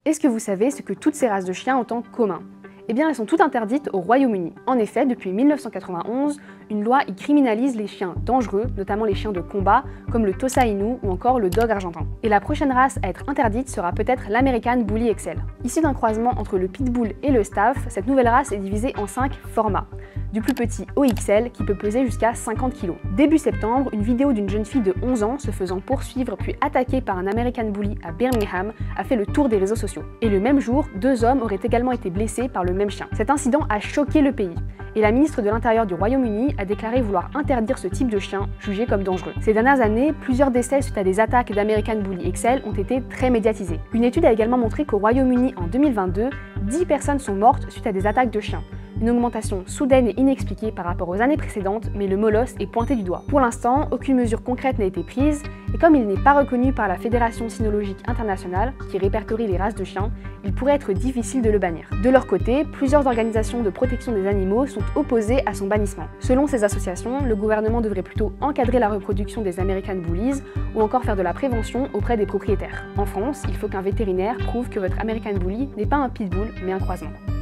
Est-ce que vous savez ce que toutes ces races de chiens ont en commun? Eh bien, elles sont toutes interdites au Royaume-Uni. En effet, depuis 1991, une loi y criminalise les chiens dangereux, notamment les chiens de combat, comme le Tosa Inu ou encore le Dog argentin. Et la prochaine race à être interdite sera peut-être l'American Bully XL. Issue d'un croisement entre le Pitbull et le Staff, cette nouvelle race est divisée en 5 formats. Du plus petit au XL qui peut peser jusqu'à 50 kg. Début septembre, une vidéo d'une jeune fille de 11 ans se faisant poursuivre puis attaquée par un American Bully à Birmingham a fait le tour des réseaux sociaux. Et le même jour, 2 hommes auraient également été blessés par le même chien. Cet incident a choqué le pays. Et la ministre de l'Intérieur du Royaume-Uni a déclaré vouloir interdire ce type de chien, jugé comme dangereux. Ces dernières années, plusieurs décès suite à des attaques d'American Bully XL ont été très médiatisés. Une étude a également montré qu'au Royaume-Uni en 2022, 10 personnes sont mortes suite à des attaques de chiens. Une augmentation soudaine et inexpliquée par rapport aux années précédentes, mais le molosse est pointé du doigt. Pour l'instant, aucune mesure concrète n'a été prise, et comme il n'est pas reconnu par la Fédération cynologique internationale, qui répertorie les races de chiens, il pourrait être difficile de le bannir. De leur côté, plusieurs organisations de protection des animaux sont opposées à son bannissement. Selon ces associations, le gouvernement devrait plutôt encadrer la reproduction des American Bullies ou encore faire de la prévention auprès des propriétaires. En France, il faut qu'un vétérinaire prouve que votre American Bully n'est pas un pitbull, mais un croisement.